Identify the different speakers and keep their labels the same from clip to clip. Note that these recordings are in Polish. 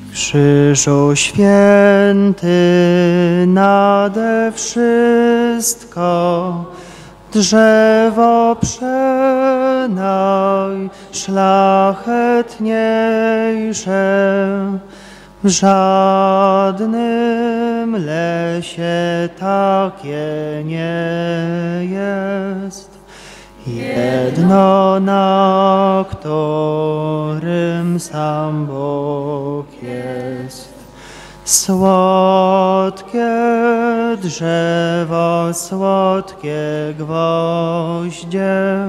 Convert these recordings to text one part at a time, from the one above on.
Speaker 1: Krzyżu święty nade wszystko, drzewo przenajszlachetniejsze, w żadnym lesie takie nie jest. Jedno, na którym sam Bóg jest. Słodkie drzewo, słodkie gwoździe,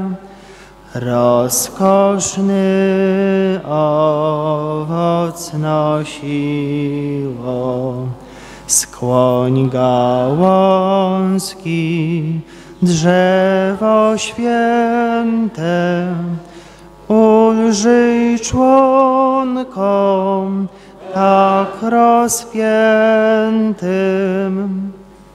Speaker 1: rozkoszny owoc nosiło. Skłoń gałązki, drzewo święte, ulżyj członkom tak rozpiętym.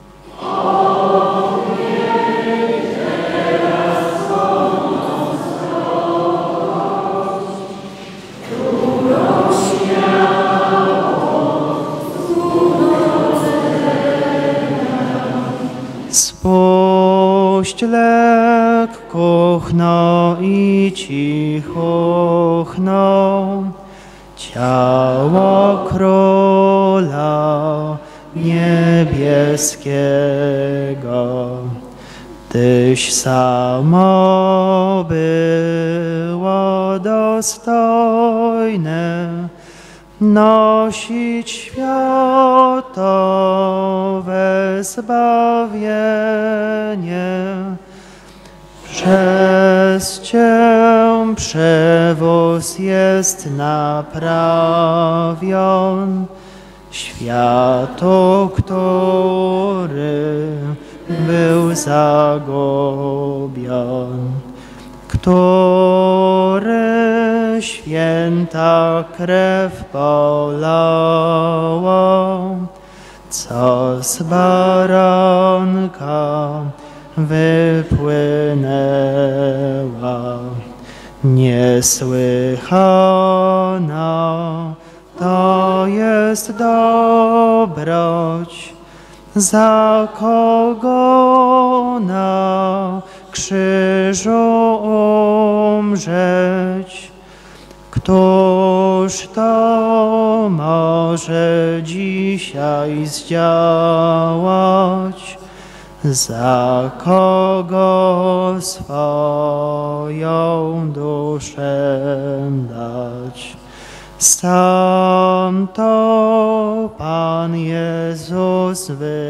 Speaker 1: Spuść lekkuchno i cichuchno, ciało Króla Niebieskiego. Tyś samo było dostojne nosić światowe zbawienie. Przez Cię przewóz jest naprawion, światu, który był zagubion, który święta krew polała, co z baranka wypłynęła. Niesłychana to jest dobroć, za kogo na krzyżu umrzeć. Któż to może dzisiaj zdziałać, za kogo swoją duszę dać? Sam to Pan Jezus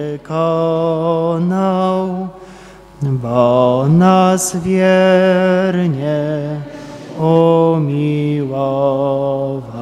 Speaker 1: wykonał, bo nas wiernie umiłował.